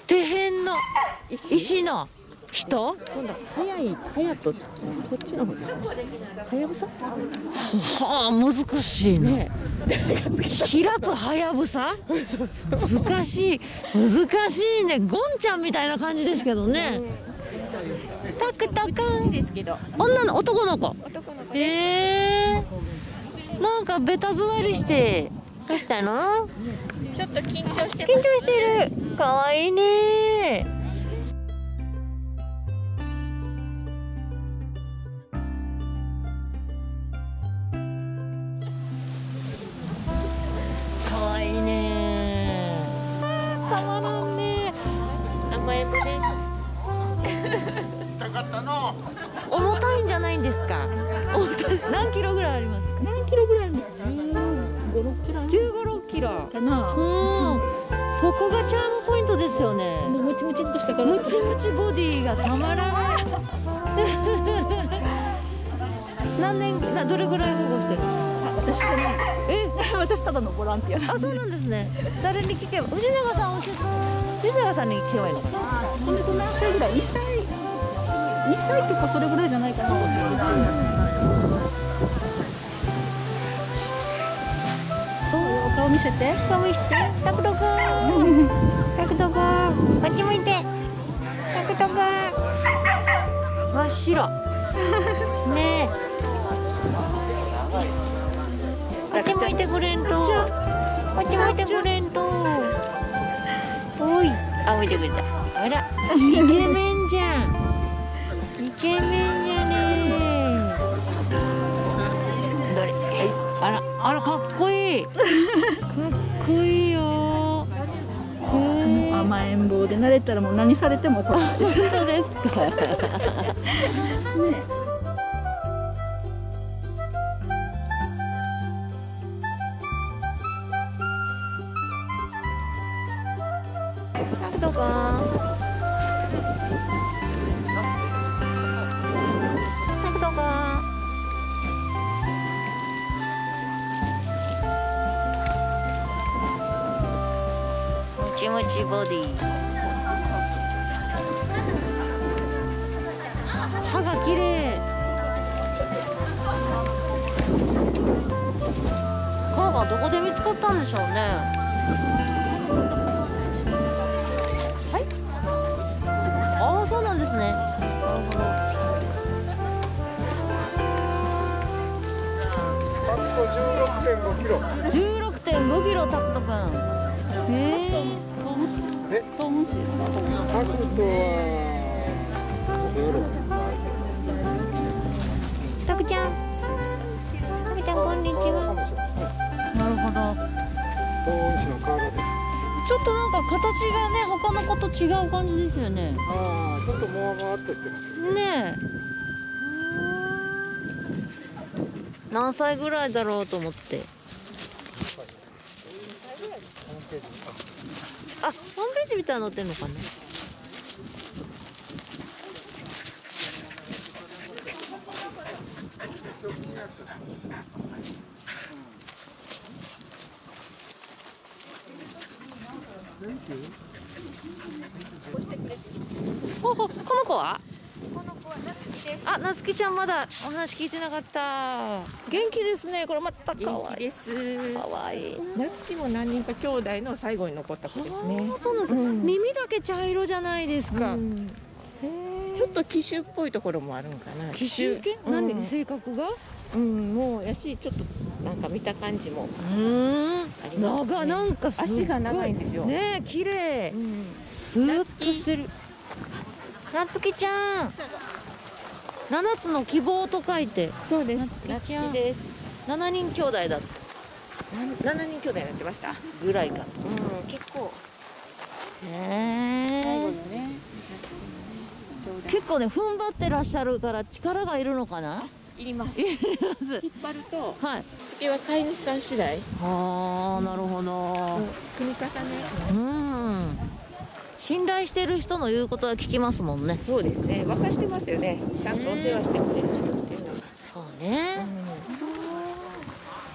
手辺の石の人。 今度早い早とこっちの方ですね。はやぶさ。 はあ、難しいね。 ね誰がつけた。 開くはやぶさ。 そうそう。 難しい難しいね。ゴンちゃんみたいな感じですけどね。タクタクですけど。 女の男の子。 男の子。 なんかベタ座りしてどうしたの？ ちょっと緊張して緊張してる。かわいいね。かわいいね。たまらんね。 甘えん坊です。 痛かったの。 重たいんじゃないんですか？重たい。何キロぐらいありますか？ 何キロぐらいあるの？15、6キロ。 15、6キロ。 かな。 そこがチャームポイントですよね。 ムチムチっとしたから。 ムチムチボディがたまらない。どれぐらい保護してるんですか？ 私じゃない。私ただのボランティア。 あ、そうなんですね。誰に聞けば、藤永さん教えて。藤永さんに聞けばいいのかな。 これと何歳ぐらい？2歳とかそれぐらいじゃないかなと思って。顔見せて。 顔見せて。タクトくん。タクトくん。こっち向いて。タクトくん。真っ白。ねえ。こっち向いてくれんと。こっち向いてくれんと。おい。あ、向いてくれた。あら。イケメンじゃん。イケメンじゃね。どれ。あら、かっこいい。かっこいいよ。 甘えん坊で慣れたらもう何されても怒らないです。 本当ですか。どうか。どうか。ムチムチボディ。歯が綺麗。歯がどこで見つかったんでしょうね。そうなんですね。なるほど。 16.5キロ。 16.5キロタクトくん。 トウムシ。 タクトは。 タクちゃん。タクちゃんこんにちは。なるほど。 トウムシの体です。 ちょっとなんか形がね、他の子と違う感じですよね。 ああ、ちょっともわもわっとしてます。 ねえ。何歳ぐらいだろうと思って。あ、ホームページみたいなの載ってんのかな。この子は？あ、なつきちゃんまだお話聞いてなかった。元気ですね。これまた可愛いです。 可愛い。 なつきも何人か兄弟の最後に残った子ですね。 そうなんです。耳だけ茶色じゃないですか。 ちょっと騎手っぽいところもあるんかな。 騎手系？何？性格が？ もうやし、ちょっとなんか見た感じも。 なんか足が長いんですよ。 ねえ、綺麗。スーッとしてる。なつきちゃん。7つの希望と書いて。 そうです。なつきです。 7人兄弟だった。 7人兄弟になってました。 ぐらいか。 結構。 へえ。 最後のね。 結構ね、踏ん張ってらっしゃるから力がいるのかな。 いります。 引っ引っ張ると、 はい。 付けは飼い主さん次第。 ああ、なるほど。 組み重ね。 信頼してる人の言うことは聞きますもんね。 そうですね。分かってますよね。ちゃんとお世話してくれる人っていうのは。 そうね。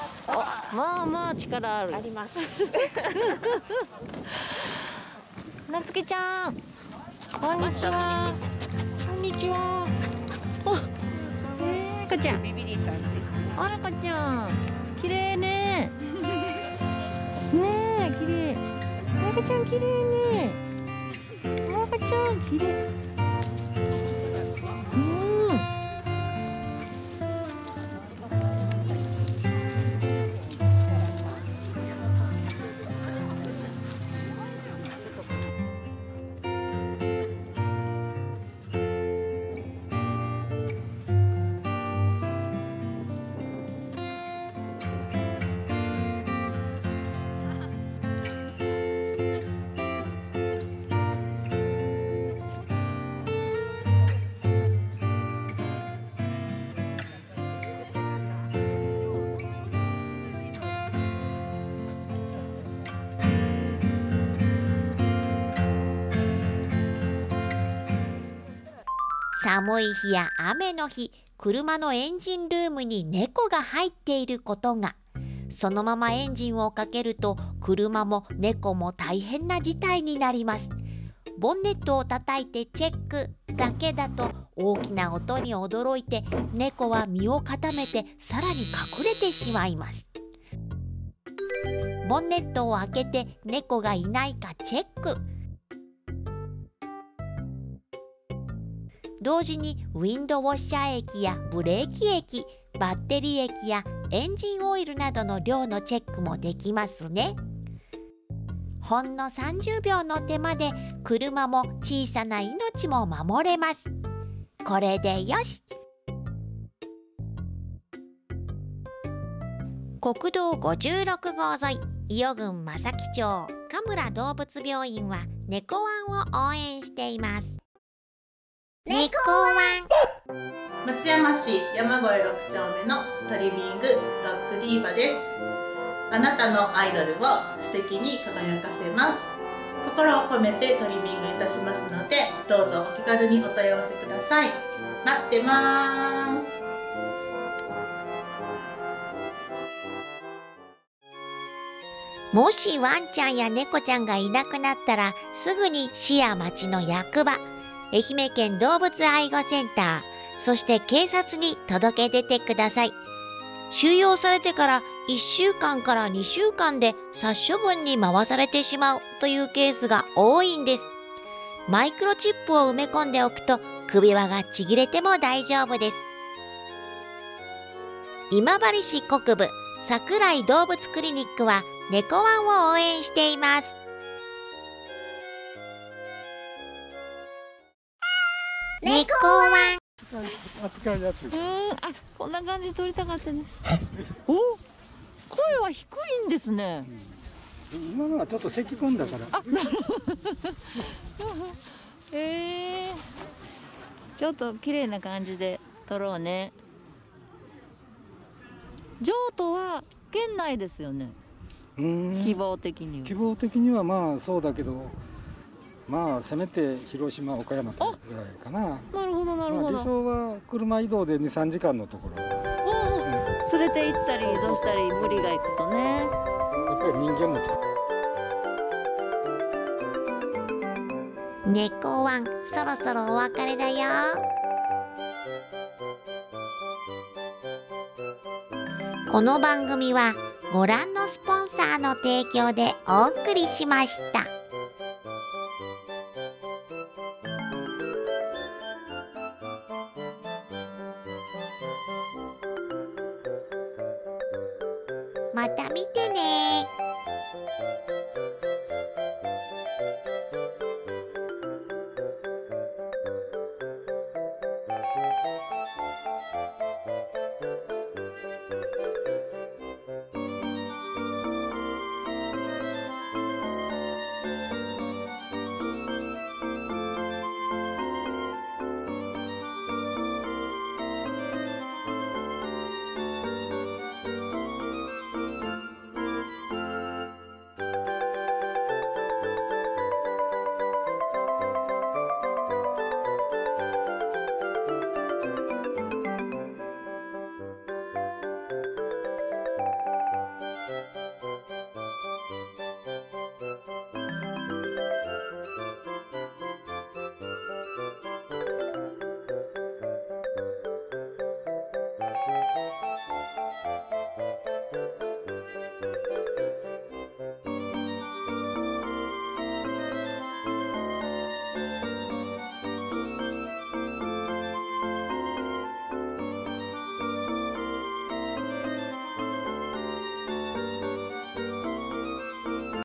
まあまあ力ある。 あります。 なつきちゃん。こんにちは。こんにちは。お、赤ちゃん。 ビビリさんです。 赤ちゃん。綺麗ね。ねえ、綺麗。赤ちゃん綺麗ね。赤ちゃん綺麗。寒い日や雨の日、車のエンジンルームに猫が入っていることが、そのままエンジンをかけると車も猫も大変な事態になります。ボンネットを叩いてチェックだけだと大きな音に驚いて猫は身を固めてさらに隠れてしまいます。ボンネットを開けて猫がいないかチェック。同時にウィンドウォッシャー液やブレーキ液、バッテリー液やエンジンオイルなどの量のチェックもできますね。ほんの30秒の手間で車も小さな命も守れます。これでよし。国道56号沿い、伊予郡正木町神村動物病院は猫ワンを応援しています。猫ワン。 松山市山越6丁目のトリミングドッグディーバです。あなたのアイドルを素敵に輝かせます。心を込めてトリミングいたしますので、どうぞお気軽にお問い合わせください。待ってます。 もしワンちゃんや猫ちゃんがいなくなったら、すぐに市や町の役場、愛媛県動物愛護センター、そして警察に届け出てください。収容されてから1週間から2週間で殺処分に回されてしまうというケースが多いんです。マイクロチップを埋め込んでおくと首輪がちぎれても大丈夫です。今治市国部桜井動物クリニックは猫ワンを応援しています。猫ワン。 扱いやすい。 あ、こんな感じで撮りたかったです。お、声は低いんですね。 今のはちょっと咳込んだから。 あ、なるほど。ちょっと綺麗な感じで撮ろうね。譲渡は県内ですよね。希望的には。 希望的にはまあそうだけど、まあせめて広島、岡山とぐらいかな。 なるほどなるほど。 まあ、理想は車移動で2、3時間のところ。 連れて行ったり移動したり無理が行くとね。 やっぱり人間も猫ワン、そろそろお別れだよ。この番組はご覧のスポンサーの提供でお送りしました。また見てね。